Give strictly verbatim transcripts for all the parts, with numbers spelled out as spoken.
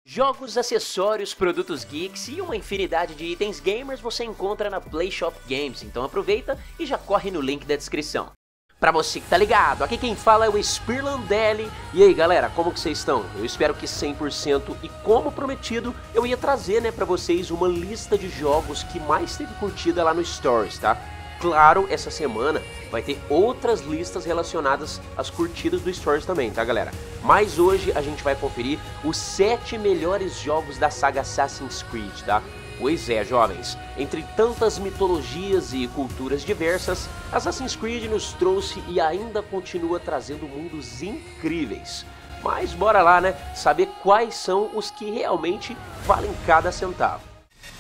Jogos, acessórios, produtos geeks e uma infinidade de itens gamers você encontra na PlayShop Games, então aproveita e já corre no link da descrição. Pra você que tá ligado, aqui quem fala é o Spearlandelli. E aí galera, como que vocês estão? Eu espero que cem por cento, e como prometido, eu ia trazer né, pra vocês uma lista de jogos que mais teve curtida lá no Stories, tá? Claro, essa semana vai ter outras listas relacionadas às curtidas do Stories também, tá galera? Mas hoje a gente vai conferir os sete melhores jogos da saga Assassin's Creed, tá? Pois é, jovens, entre tantas mitologias e culturas diversas, Assassin's Creed nos trouxe e ainda continua trazendo mundos incríveis. Mas bora lá, né, saber quais são os que realmente valem cada centavo.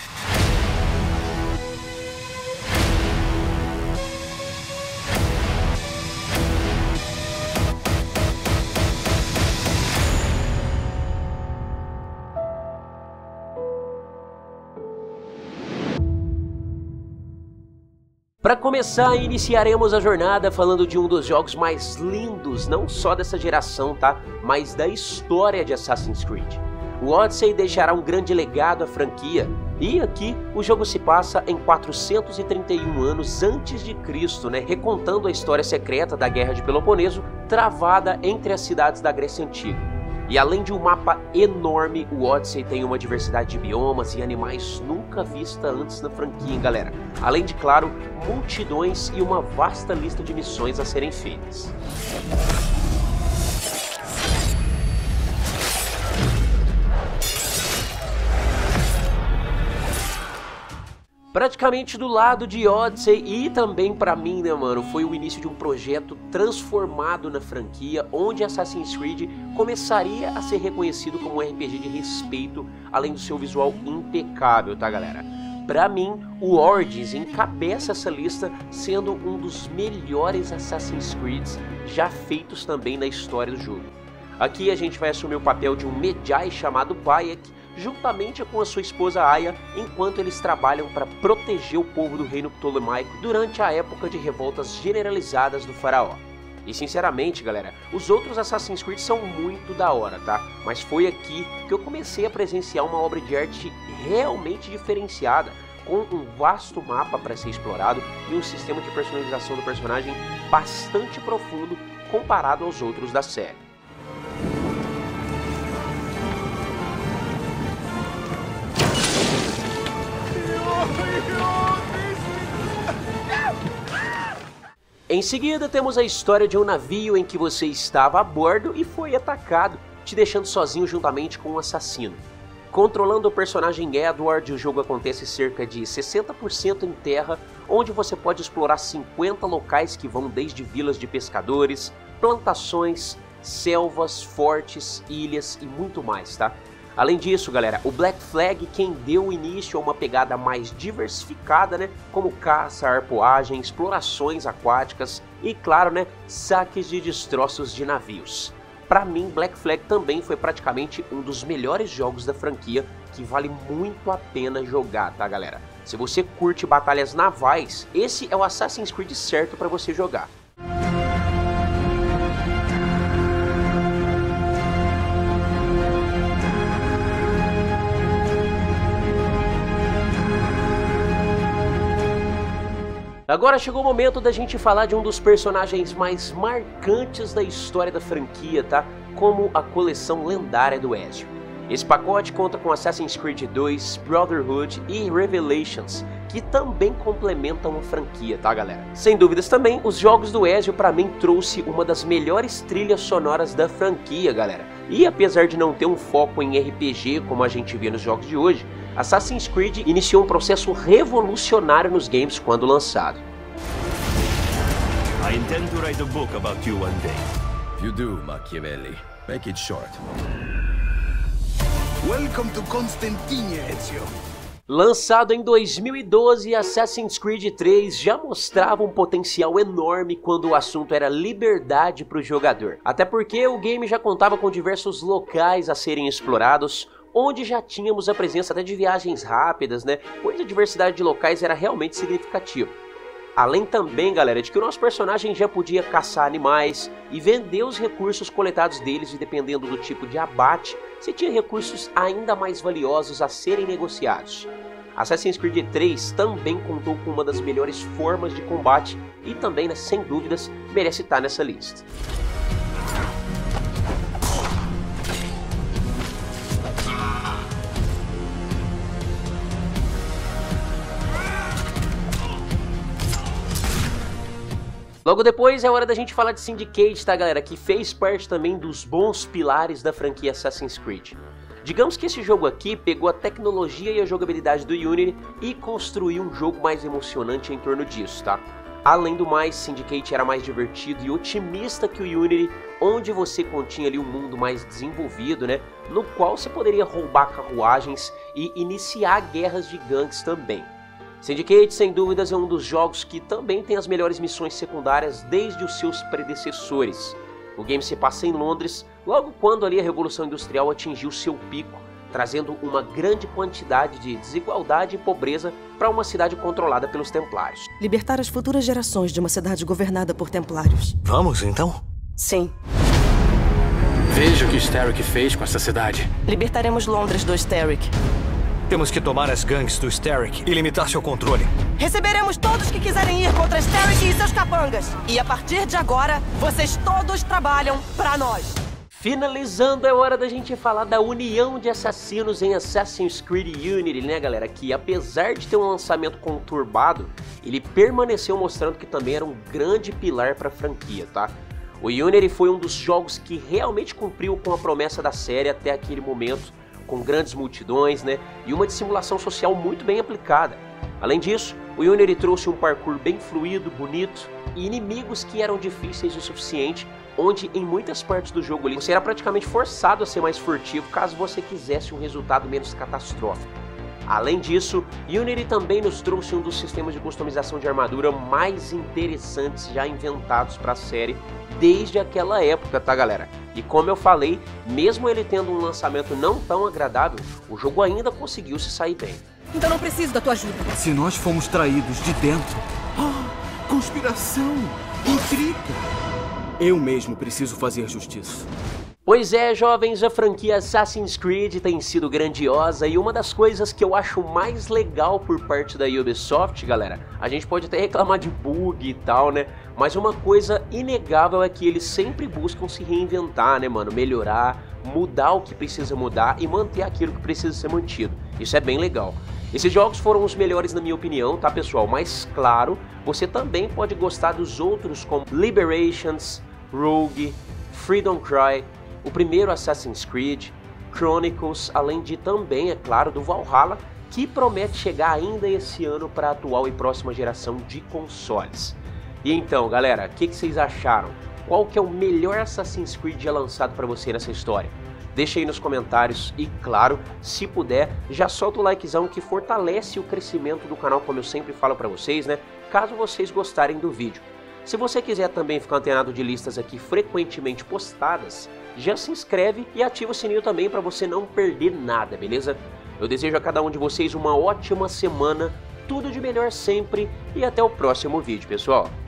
Para começar, iniciaremos a jornada falando de um dos jogos mais lindos, não só dessa geração, tá? Mas da história de Assassin's Creed. O Odyssey deixará um grande legado à franquia, e aqui o jogo se passa em quatrocentos e trinta e um anos antes de Cristo, né? Recontando a história secreta da Guerra de Peloponeso, travada entre as cidades da Grécia Antiga. E além de um mapa enorme, o Odyssey tem uma diversidade de biomas e animais nunca vista antes na franquia, hein, galera? Além de, claro, multidões e uma vasta lista de missões a serem feitas. Praticamente do lado de Odyssey e também pra mim, né mano, foi o início de um projeto transformado na franquia, onde Assassin's Creed começaria a ser reconhecido como um R P G de respeito, além do seu visual impecável, tá galera? Pra mim, o Origins encabeça essa lista, sendo um dos melhores Assassin's Creeds já feitos também na história do jogo. Aqui a gente vai assumir o papel de um Medjay chamado Bayek, juntamente com a sua esposa Aya, enquanto eles trabalham para proteger o povo do reino ptolemaico durante a época de revoltas generalizadas do faraó. E sinceramente galera, os outros Assassin's Creed são muito da hora, tá? Mas foi aqui que eu comecei a presenciar uma obra de arte realmente diferenciada, com um vasto mapa para ser explorado e um sistema de personalização do personagem bastante profundo comparado aos outros da série. Em seguida temos a história de um navio em que você estava a bordo e foi atacado, te deixando sozinho juntamente com um assassino. Controlando o personagem Edward, o jogo acontece cerca de sessenta por cento em terra, onde você pode explorar cinquenta locais que vão desde vilas de pescadores, plantações, selvas, fortes, ilhas e muito mais, tá? Além disso, galera, o Black Flag quem deu início a uma pegada mais diversificada, né, como caça, arpoagem, explorações aquáticas e, claro, né, saques de destroços de navios. Pra mim, Black Flag também foi praticamente um dos melhores jogos da franquia, que vale muito a pena jogar, tá, galera? Se você curte batalhas navais, esse é o Assassin's Creed certo pra você jogar. Agora chegou o momento da gente falar de um dos personagens mais marcantes da história da franquia, tá? Como a coleção lendária do Ezio. Esse pacote conta com Assassin's Creed dois, Brotherhood e Revelations, que também complementam a franquia, tá galera? Sem dúvidas também, os jogos do Ezio pra mim trouxe uma das melhores trilhas sonoras da franquia, galera. E apesar de não ter um foco em R P G como a gente vê nos jogos de hoje, Assassin's Creed iniciou um processo revolucionário nos games quando lançado. I intend to write a book about you one day. If you do, Machiavelli, make it short. Welcome to Constantine, Ezio. Lançado em dois mil e doze, Assassin's Creed três já mostrava um potencial enorme quando o assunto era liberdade para o jogador. Até porque o game já contava com diversos locais a serem explorados, onde já tínhamos a presença até de viagens rápidas, né? Pois a diversidade de locais era realmente significativa. Além também, galera, de que o nosso personagem já podia caçar animais e vender os recursos coletados deles, e dependendo do tipo de abate, você tinha recursos ainda mais valiosos a serem negociados. Assassin's Creed três também contou com uma das melhores formas de combate e também, né, sem dúvidas, merece estar nessa lista. Logo depois é hora da gente falar de Syndicate, tá, galera, que fez parte também dos bons pilares da franquia Assassin's Creed. Digamos que esse jogo aqui pegou a tecnologia e a jogabilidade do Unity e construiu um jogo mais emocionante em torno disso, tá? Além do mais, Syndicate era mais divertido e otimista que o Unity, onde você continha ali um mundo mais desenvolvido, né, no qual você poderia roubar carruagens e iniciar guerras de gangues também. Syndicate, sem dúvidas, é um dos jogos que também tem as melhores missões secundárias desde os seus predecessores. O game se passa em Londres, logo quando ali a Revolução Industrial atingiu seu pico, trazendo uma grande quantidade de desigualdade e pobreza para uma cidade controlada pelos Templários. Libertar as futuras gerações de uma cidade governada por Templários. Vamos, então? Sim. Veja o que Starrick fez com essa cidade. Libertaremos Londres do Starrick. Temos que tomar as gangues do Starrick e limitar seu controle. Receberemos todos que quiserem ir contra Starrick e seus capangas. E a partir de agora, vocês todos trabalham pra nós. Finalizando, é hora da gente falar da união de assassinos em Assassin's Creed Unity, né, galera? Que apesar de ter um lançamento conturbado, ele permaneceu mostrando que também era um grande pilar para a franquia, tá? O Unity foi um dos jogos que realmente cumpriu com a promessa da série até aquele momento, com grandes multidões, né, e uma dissimulação social muito bem aplicada. Além disso, o Unity trouxe um parkour bem fluido, bonito, e inimigos que eram difíceis o suficiente, onde em muitas partes do jogo ali, você era praticamente forçado a ser mais furtivo caso você quisesse um resultado menos catastrófico. Além disso, Unity também nos trouxe um dos sistemas de customização de armadura mais interessantes já inventados para a série desde aquela época, tá, galera? E como eu falei, mesmo ele tendo um lançamento não tão agradável, o jogo ainda conseguiu se sair bem. Então não preciso da tua ajuda. Se nós fomos traídos de dentro... Oh, conspiração! Intriga! Eu mesmo preciso fazer justiça. Pois é, jovens, a franquia Assassin's Creed tem sido grandiosa e uma das coisas que eu acho mais legal por parte da Ubisoft, galera, a gente pode até reclamar de bug e tal, né? Mas uma coisa inegável é que eles sempre buscam se reinventar, né, mano? Melhorar, mudar o que precisa mudar e manter aquilo que precisa ser mantido. Isso é bem legal. Esses jogos foram os melhores na minha opinião, tá, pessoal? Mas, claro, você também pode gostar dos outros como Liberations, Rogue, Freedom Cry, o primeiro Assassin's Creed, Chronicles, além de também, é claro, do Valhalla, que promete chegar ainda esse ano para a atual e próxima geração de consoles. E então, galera, o que, que vocês acharam? Qual que é o melhor Assassin's Creed já lançado para você nessa história? Deixa aí nos comentários e, claro, se puder, já solta o likezão que fortalece o crescimento do canal, como eu sempre falo para vocês, né? Caso vocês gostarem do vídeo. Se você quiser também ficar antenado de listas aqui frequentemente postadas, já se inscreve e ativa o sininho também para você não perder nada, beleza? Eu desejo a cada um de vocês uma ótima semana, tudo de melhor sempre e até o próximo vídeo, pessoal.